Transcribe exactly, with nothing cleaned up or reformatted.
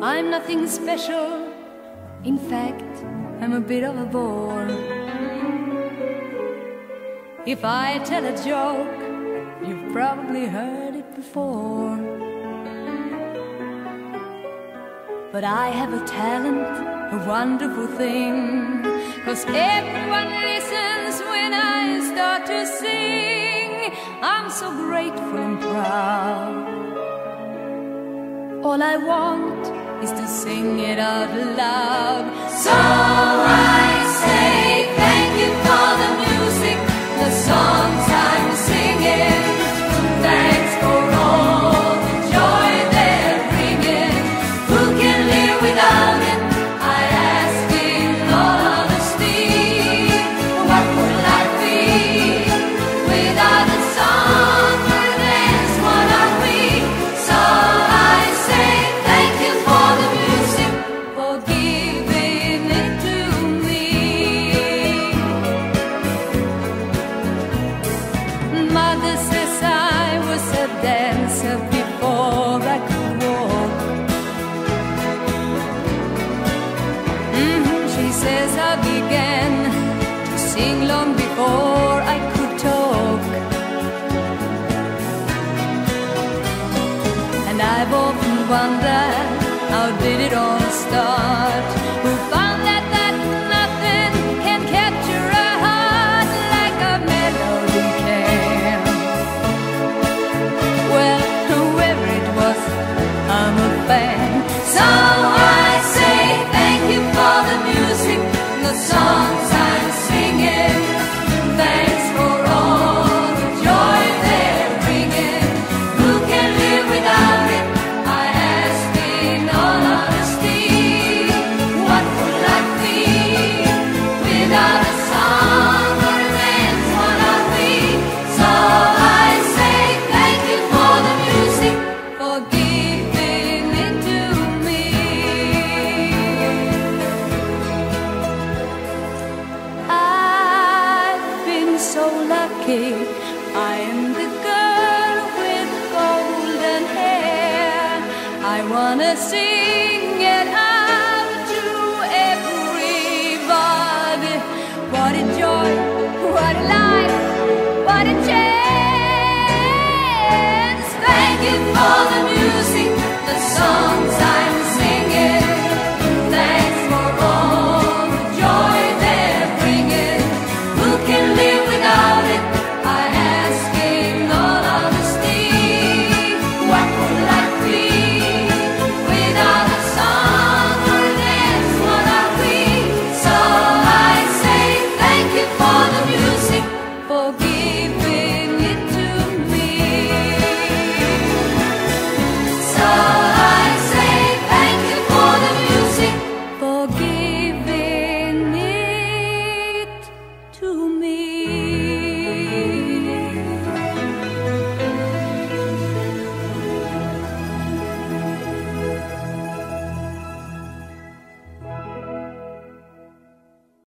I'm nothing special. In fact, I'm a bit of a bore. If I tell a joke, you've probably heard it before. But I have a talent, a wonderful thing, 'cause everyone listens when I start to sing. I'm so grateful and proud. All I want is to sing it out loud. So I say thank you for the music, the songs I'm singing. Thanks for all the joy they're bringing. Who can live without it? I ask in all honesty. What would life be without a song or a dance? What are we? So I say thank you for the music, for giving it to me. Mother says I was a dancer before I could walk. Mm-hmm. She says I began to sing long before I could talk. And I've often wondered, how did it all start? Who found that that nothing can capture a heart like a melody can? Well, whoever it was, I'm a fan. So I say thank you for the music, the songs I'm singing. Thanks for all the joy they're bringing. Who can live without it? I ask in all honesty. What would life be without a song or a dance? What are we? So I say thank you for the music, for giving it to me. I've been so lucky. I am the girl with golden hair. I wanna sing it out to everybody. What a joy, what a life, what a chance. Thank you for the music, the song